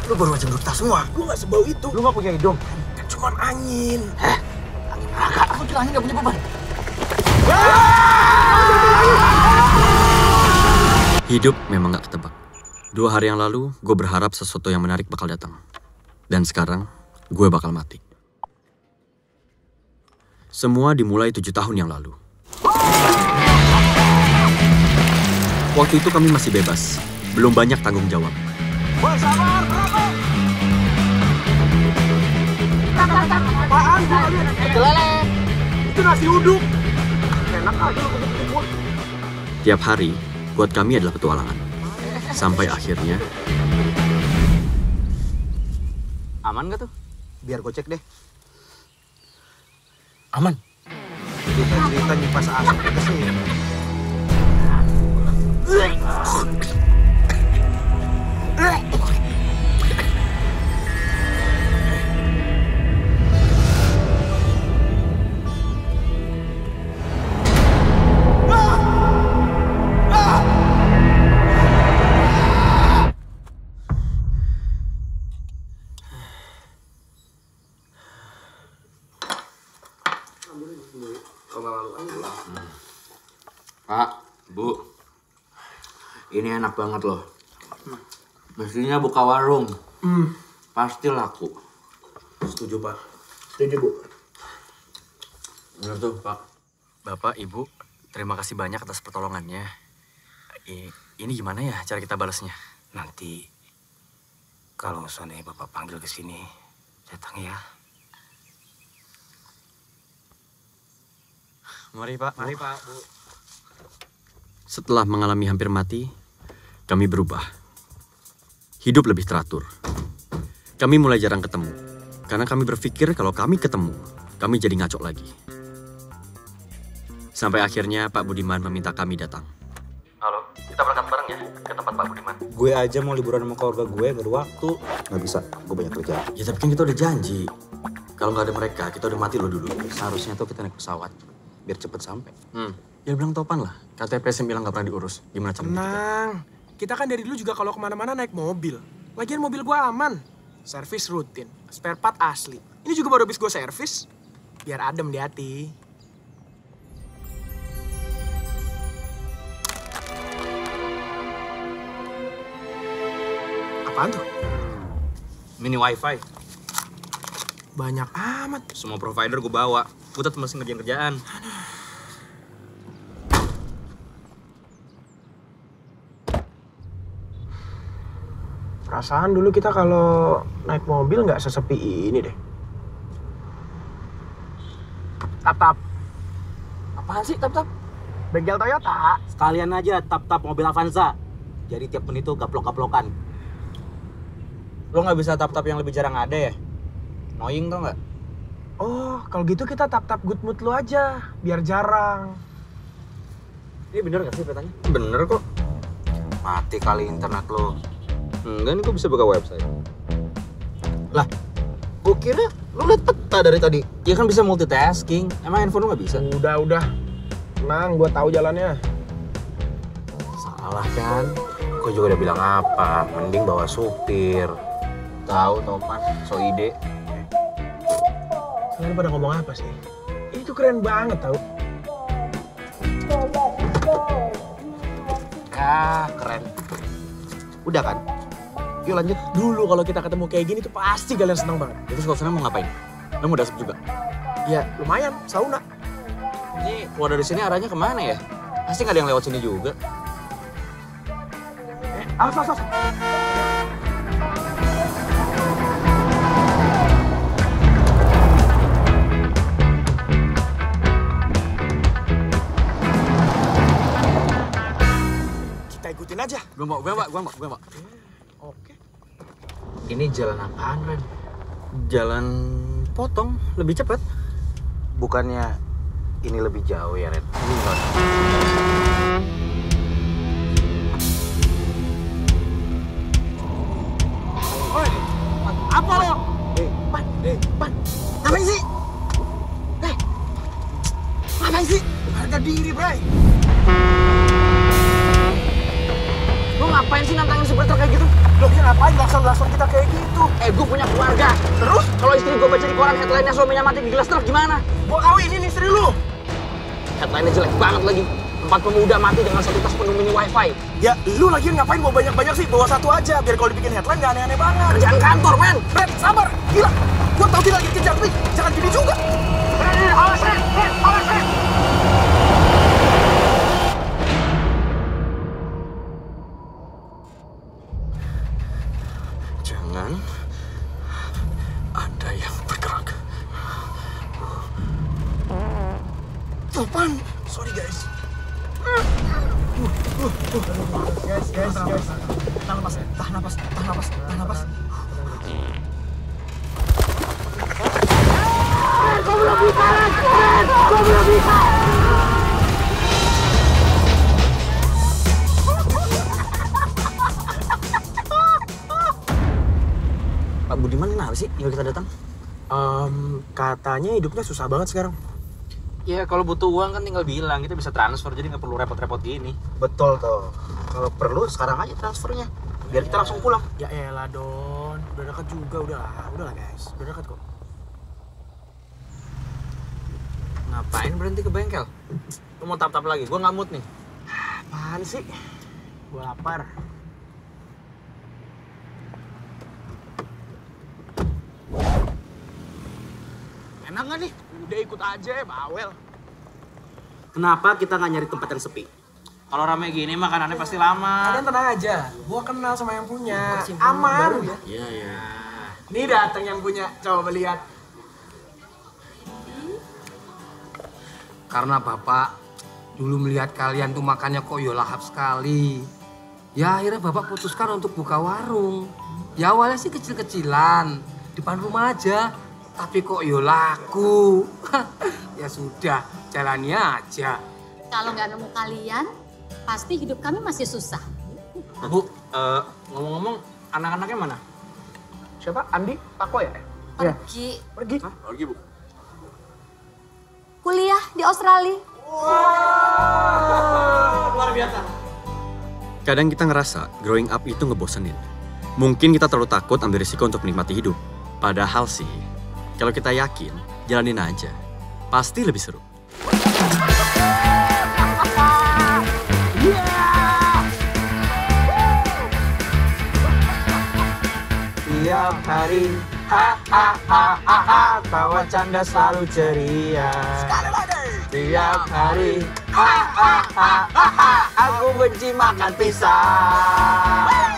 Lu baru aja menurut kita semua. Gue gak sebau itu. Lu gak punya hidung? Kan cuma angin. Heh, angin neraka. Aku kira angin gak punya beban. Hidup memang gak ketebak. 2 hari yang lalu, gue berharap sesuatu yang menarik bakal datang. Dan sekarang, gue bakal mati. Semua dimulai 7 tahun yang lalu. Waktu itu kami masih bebas. Belum banyak tanggung jawab. Sabar, apaan sih kalian? Kelele. Itu nasi uduk. Enak aja lu kebut gue. Tiap hari, buat kami adalah petualangan. Sampai akhirnya... Aman gak tuh? Biar gue cek deh. Aman. Cerita-cerita nyipas asap ke sini. Pak, Bu, ini enak banget loh. Mestinya buka warung, pasti laku. Setuju, Pak. Setuju, Bu. Bener tuh, Pak. Bapak, Ibu, terima kasih banyak atas pertolongannya. Ini gimana ya cara kita balasnya? Nanti kalau seandainya Bapak panggil ke sini, datang ya. Mari, Pak. Mari, Pak, Bu. Setelah mengalami hampir mati, kami berubah. Hidup lebih teratur. Kami mulai jarang ketemu. Karena kami berpikir kalau kami ketemu, kami jadi ngaco lagi. Sampai akhirnya Pak Budiman meminta kami datang. Halo, kita berangkat bareng ya ke tempat Pak Budiman. Gue aja mau liburan sama keluarga gue, gak ada waktu. Gak bisa, gue banyak kerjaan. Ya tapi kan kita udah janji. Kalau nggak ada mereka, kita udah mati loh dulu. Seharusnya tuh kita naik pesawat, biar cepet sampai. Ya bilang topan lah. KTP SIM bilang nggak pernah diurus. Gimana cara kita? Tenang. Kita kan dari dulu juga kalau kemana-mana naik mobil. Lagian mobil gua aman. Servis rutin. Spare part asli. Ini juga baru habis gue servis. Biar adem di hati. Apaan tuh? Mini wifi, Banyak amat. semua provider gue bawa. Gue tetap masih ngerjain kerjaan. Perasaan dulu kita kalau naik mobil nggak sesepi ini deh. Tap-tap. Apaan sih, tap-tap? Bengkel Toyota. Sekalian aja tap-tap mobil Avanza. Jadi tiap menit tuh gaplok-gaplokan. Lo nggak bisa tap-tap yang lebih jarang ada ya? Annoying tau nggak? Oh, kalau gitu kita tap-tap good mood lu aja. Biar jarang. Ini bener gak sih petanya? Bener kok. Mati kali internet lo. Enggak, nih gue bisa buka website. Lah, gue kira lo liat peta dari tadi. Ya kan bisa multitasking. Emang handphone lo nggak bisa? Udah. Tenang, gue tahu jalannya. Salah kan? Gue juga udah bilang apa? Mending bawa supir. Tahu topan, so ide. Kalian pada ngomong apa sih? Ini tuh keren banget tau. Ya, keren. Udah kan? Yuk lanjut. Dulu kalau kita ketemu kayak gini tuh pasti kalian seneng banget. Terus kalau sana mau ngapain? Lo mau dasep juga? Ya lumayan, sauna. Ini keluar dari sini arahnya kemana ya? Pasti nggak ada yang lewat sini juga. Awas. Kita ikutin aja. Gue mau. Oke. Ini jalan apaan, Ren? Jalan potong, lebih cepat. Bukannya ini lebih jauh ya, Ren? Ini enggak. Woi, apa lo? Pan. Ngapain sih? Ngapain sih? Harga diri, Bray. Lo ngapain sih nantangin supporter kayak gitu? Loh, dia ngapain lakson kita kayak gitu? Gue punya keluarga. Terus? Kalau istri gue baca di koran headline-nya suaminya mati di gelas truk gimana? Gua kawinin istri lu. Headline-nya jelek banget lagi. 4 pemuda mati dengan satu tas penuh mini wifi. Ya, lu lagi ngapain bawa banyak-banyak sih? Bawa satu aja, biar kalau dibikin headline gak aneh-aneh banget. Kerjaan kantor, men. Fred, sabar. Gila, gua tau dia lagi kejar nih. Jangan gini juga. Fred, awas, Fred. Fred, awas, Fred. Jangan ada yang bergerak. Apaan? Sorry, guys. Guys. Tahan napas. Pak Budiman kenapa sih yang kita datang? Katanya hidupnya susah banget sekarang. Ya kalau butuh uang kan tinggal bilang, kita bisa transfer jadi nggak perlu repot-repot gini. Betul tuh. Kalau perlu sekarang aja transfernya. Biar kita langsung pulang. Ya elah, Don. Udah dekat juga, udahlah guys. Udah dekat kok. Ngapain berhenti ke bengkel? Lu mau tap-tap lagi? Gua nggak mood nih. Apaan sih? Gua lapar. Enak gak nih? Udah ikut aja ya, bawel. Kenapa kita nggak nyari tempat yang sepi? Kalau rame gini makanannya pasti lama. Kalian tenang aja. Gua kenal sama yang punya. Aman. Iya. Nih datang yang punya. Coba lihat. Karena Bapak dulu melihat kalian tuh makannya kok ya lahap sekali. Ya akhirnya Bapak putuskan untuk buka warung. Ya awalnya sih kecil-kecilan, depan rumah aja. Tapi kok ya laku. Ya sudah, jalani aja. Kalau nggak nemu kalian, pasti hidup kami masih susah. Bu, ngomong-ngomong anak-anaknya mana? Siapa? Andi? Tako ya? Pergi Pergi. Pergi, Bu. kuliah di Australia. Luar biasa. Kadang kita ngerasa growing up itu ngebosenin. Mungkin kita terlalu takut ambil risiko untuk menikmati hidup. Padahal sih, kalau kita yakin, jalanin aja. Pasti lebih seru. Tiap hari, tawa canda selalu ceria. Sekali lagi. Tiap hari, aku benci makan pisang.